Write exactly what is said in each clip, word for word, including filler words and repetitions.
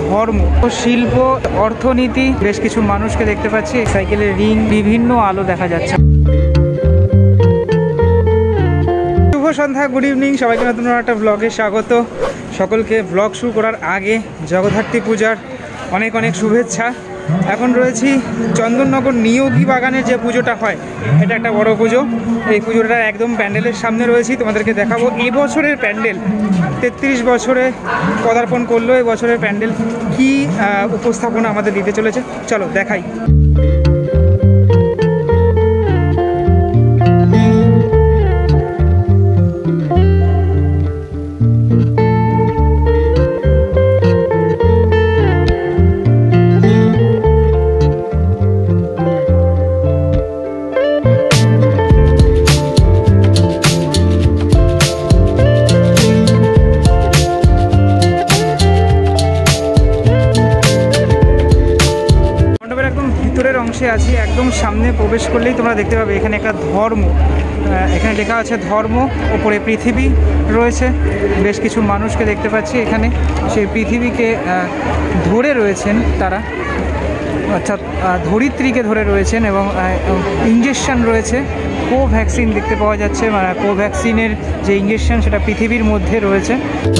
ধর্ম, শিল্প, অর্থনীতি, বেশ কিছু মানুষকে দেখতে পাচ্ছি। সাইকেলের রিং, বিভিন্ন আলো দেখা যাচ্ছে। শুভ সন্ধ্যা, গুড ইভিনিং সবাইকে, নতুন একটা ব্লগে স্বাগত। সকলকে ব্লগ শুরু করার আগে জগদ্ধাত্রী পূজার অনেক অনেক শুভেচ্ছা। এখন রয়েছি চন্দননগর নিয়োগী বাগানের যে পুজোটা হয়, এটা একটা বড় পুজো। এই পুজোটা একদম প্যান্ডেলের সামনে রয়েছি, তোমাদেরকে দেখাবো এই বছরের প্যান্ডেল। তেত্রিশ বছরে পদার্পণ করলো এই বছরের প্যান্ডেল, কি উপস্থাপনা আমাদের দিতে চলেছে, চলো দেখাই। আছি একদম সামনে প্রবেশ করলেই তোমরা দেখতে পাবে এখানে একটা ধর্ম, এখানে লেখা আছে ধর্ম, ওপরে পৃথিবী রয়েছে। বেশ কিছু মানুষকে দেখতে পাচ্ছি এখানে, সেই পৃথিবীকে ধরে রয়েছেন তারা, অর্থাৎ ধরিত্রীকে ধরে রয়েছেন, এবং ইঞ্জেকশন রয়েছে, কোভ্যাক্সিন দেখতে পাওয়া যাচ্ছে। মানে কোভ্যাক্সিনের যে ইঞ্জেকশন সেটা পৃথিবীর মধ্যে রয়েছে।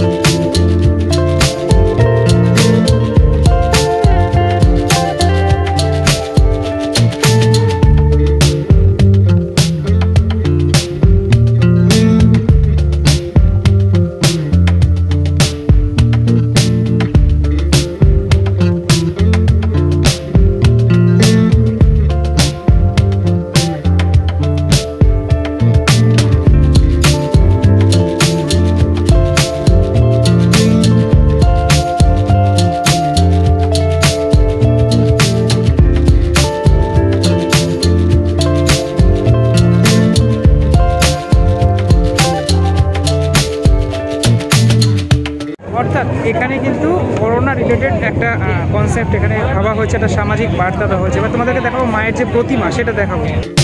অর্থাৎ এখানে কিন্তু করোনা রিলেটেড একটা কনসেপ্ট এখানে ভাবা হয়েছে, একটা সামাজিক বার্তা দেওয়া হয়েছে। এবার তোমাদেরকে দেখাবো মায়ের যে প্রতিমা, সেটা দেখাবো।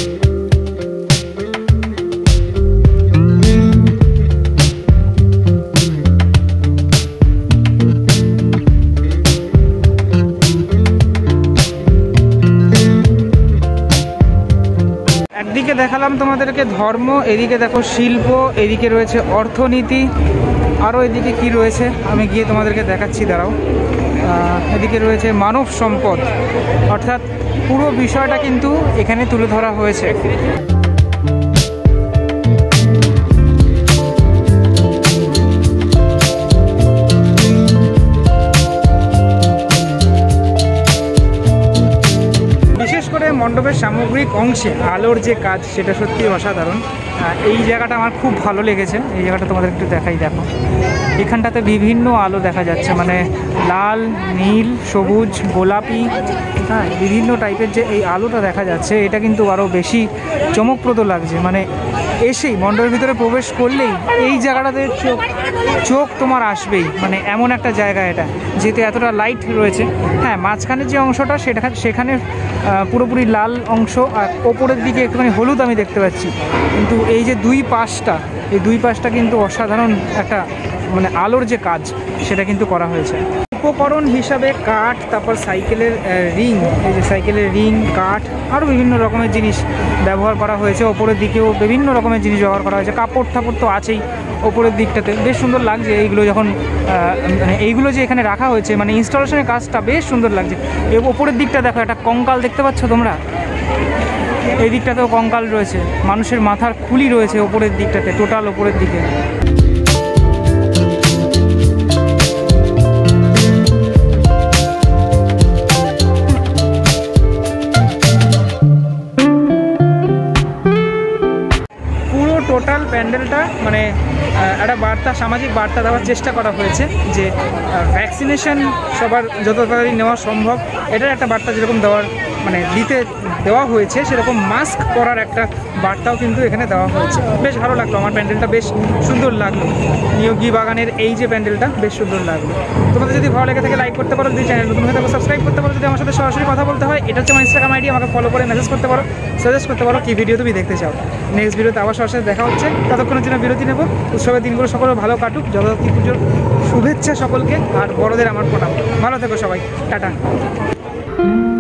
একদিকে দেখালাম তোমাদেরকে ধর্ম, এদিকে দেখো শিল্প, এদিকে রয়েছে অর্থনীতি, আরও এদিকে কি রয়েছে আমি গিয়ে তোমাদেরকে দেখাচ্ছি, দাঁড়াও। এদিকে রয়েছে মানব সম্পদ, অর্থাৎ পুরো বিষয়টা কিন্তু এখানে তুলে ধরা হয়েছে। মণ্ডপের সামগ্রিক অংশে আলোর যে কাজ, সেটা সত্যি অসাধারণ। এই জায়গাটা আমার খুব ভালো লেগেছে। এই জায়গাটা তোমাদের একটু দেখাই, দেখো এখানটাতে বিভিন্ন আলো দেখা যাচ্ছে, মানে লাল, নীল, সবুজ, গোলাপি, হ্যাঁ বিভিন্ন টাইপের যে এই আলোটা দেখা যাচ্ছে, এটা কিন্তু আরও বেশি চমকপ্রদ লাগছে। মানে এসেই মণ্ডপের ভিতরে প্রবেশ করলেই এই জায়গাটাতে চোখ চোখ তোমার আসবেই, মানে এমন একটা জায়গা এটা, যেতে এতটা লাইট রয়েছে। হ্যাঁ, মাঝখানের যে অংশটা সেটা সেখানে পুরোপুরি লাল অংশ, আর ওপরের দিকে একটুখানি হলুদ আমি দেখতে পাচ্ছি। কিন্তু এই যে দুই পাশটা, এই দুই পাশটা কিন্তু অসাধারণ একটা মানে আলোর যে কাজ, সেটা কিন্তু করা হয়েছে। উপকরণ হিসাবে কাঠ, তারপর সাইকেলের রিং, এই যে সাইকেলের রিং, কাঠ, আরও বিভিন্ন রকমের জিনিস ব্যবহার করা হয়েছে। ওপরের দিকেও বিভিন্ন রকমের জিনিস ব্যবহার করা হয়েছে, কাপড় টাপড় তো আছেই ওপরের দিকটাতে। বেশ সুন্দর লাগছে এইগুলো যখন মানে এইগুলো যে এখানে রাখা হয়েছে, মানে ইনস্টলেশনের কাজটা বেশ সুন্দর লাগছে। এই ওপরের দিকটা দেখো, একটা কঙ্কাল দেখতে পাচ্ছ তোমরা, এই দিকটাতেও কঙ্কাল রয়েছে, মানুষের মাথার খুলি রয়েছে ওপরের দিকটাতে, টোটাল ওপরের দিকে। টোটাল প্যান্ডেলটা মানে একটা বার্তা, সামাজিক বার্তা দেওয়ার চেষ্টা করা হয়েছে যে ভ্যাকসিনেশন সবার যত তাড়াতাড়ি নেওয়া সম্ভব, এটার একটা বার্তা যেরকম দেওয়ার মানে দিতে দেওয়া হয়েছে, সেরকম মাস্ক পরার একটা বার্তাও কিন্তু এখানে দেওয়া হয়েছে। বেশ ভালো লাগলো, আমার প্যান্ডেলটা বেশ সুন্দর লাগলো। নিয়োগী বাগানের এই যে প্যান্ডেলটা বেশ সুন্দর লাগলো। তোমাদের যদি ভালো লেগে থাকে লাইক করতে পারো, যদি চ্যানেল নতুন হয়ে থাকো সাবস্ক্রাইব করতে পারো। যদি আমার সাথে সরাসরি কথা বলতে হয়, এটা হচ্ছে আমার ইনস্টাগ্রাম আইডি, আমাকে ফলো করে মেসেজ করতে পারো, সাজেস্ট করতে পারো কী ভিডিও তুমি দেখতে চাও। নেক্সট ভিডিওতে আবার সরাসরি দেখা হচ্ছে, ততক্ষণের জন্য বিরতি নেব। উৎসবের দিনগুলো সকলে ভালো কাটুক, জগদ্ধাত্রী পুজোর শুভেচ্ছা সকলকে, আর বড়দের আমার প্রণাম। ভালো থেকো সবাই, টাটা।